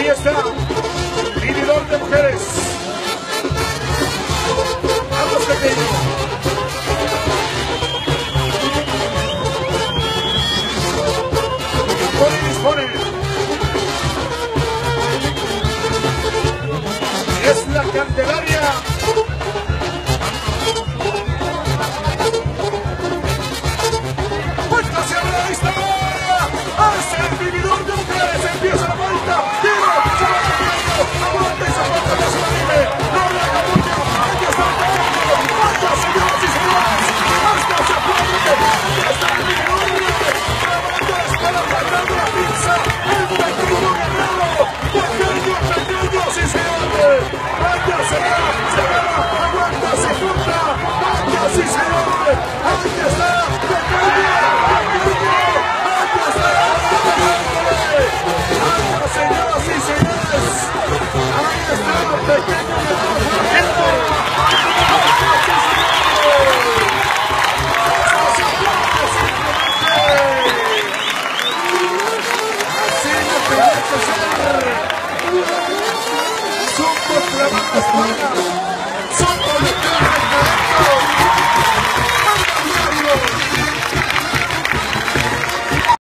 está, vividor de mujeres. Vamos, pequeño. Dispone y dispone. Es la Candelaria. ¡Vuelta hacia la vista! ¡Hace el vividor de mujeres! ¡Empieza la vuelta! ¡Tira! ¡Se va cambiando! ¡Aguanta esa vuelta! ¡No se la vive! ¡No la capucha! ¡Aquí está el pequeño! ¡Hasta, señoras y señores! ¡Hasta se aplaude! ¡Aquí está el vividor! ¡Grabando la escuela! ¡Faltando la pizza! ¡El pequeño guerrero! ¡Pequeño, sí señores! ¡Vaya, se va! ¡Aguanta, se junta! ¡Vaya, sí señores! ¡Aquí está! ¡Pequeño! Señoras y señores, ahí está el pequeño de la gente. Así no tenía que ser. Supo clavar la espalda.